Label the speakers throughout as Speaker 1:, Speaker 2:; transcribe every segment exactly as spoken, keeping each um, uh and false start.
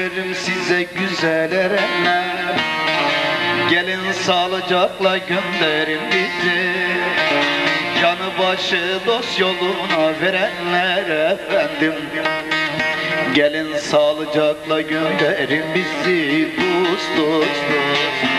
Speaker 1: gönderim size güzel erenler. Gelin sağlıcakla gönderin bizi, canı başı dost yoluna verenler efendim. Gelin sağlıcakla gönderin bizi dost dost dost.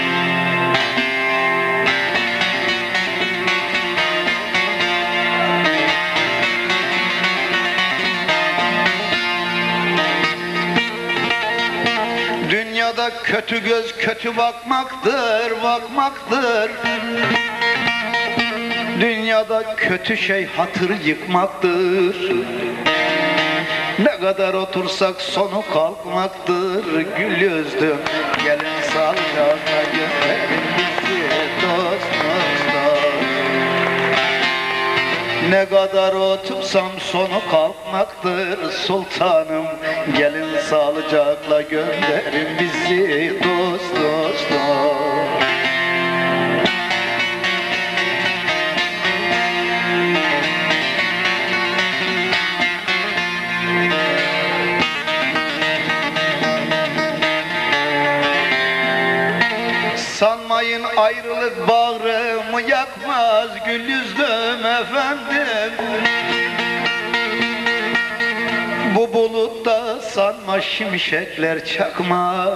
Speaker 1: Dünyada kötü göz kötü bakmaktır, bakmaktır. Dünyada kötü şey hatır yıkmaktır. Ne kadar otursak sonu kalkmaktır. Gül yüzlüm gelin sağlıcakla gönderin bizi dost dost dost. Ne kadar otursam sonu kalkmaktır sultanım. Gelin sağlıcakla gönderin bizi dost dost dost. Sanmayın ayrılık bağrımı yakmaz gül yüzlüm efendim. Bu bulutta sanma şimşekler çakmaz.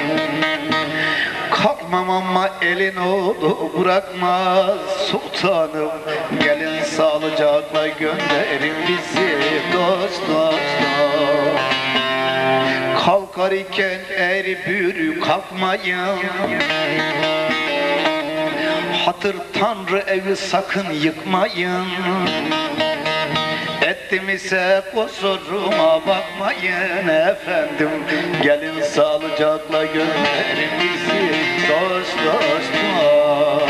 Speaker 1: Kalkmam ama elin oğlu bırakmaz sultanım. Gelin sağlıcakla gönderin bizi dost dost dost. Kalkar iken eğri büğrü kalkmayın. Hatır Tanrı evi sakın yıkmayın. Ettim ise kusuruma bakmayın efendim. Gelin sağlıcakla gönderin bizi dost dost dost.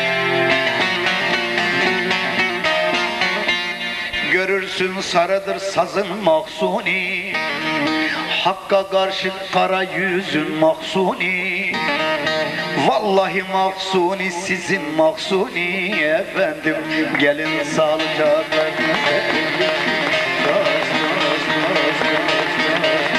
Speaker 1: Görürsün sarıdır sazın mahzuni, Hakka karşı kara yüzün mahzuni. Vallahi mahzuni sizin mahzuni efendim. Gelin sağlıcakla gönderin bizi dost dost dost dost.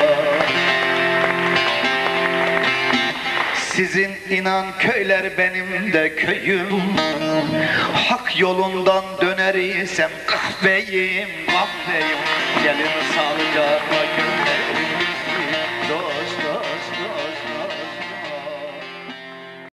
Speaker 1: Sizin inan köyler benim de köyüm. Hak yolundan döner isem kahveyim kahveyim. Gelin sağlıcakla gönderin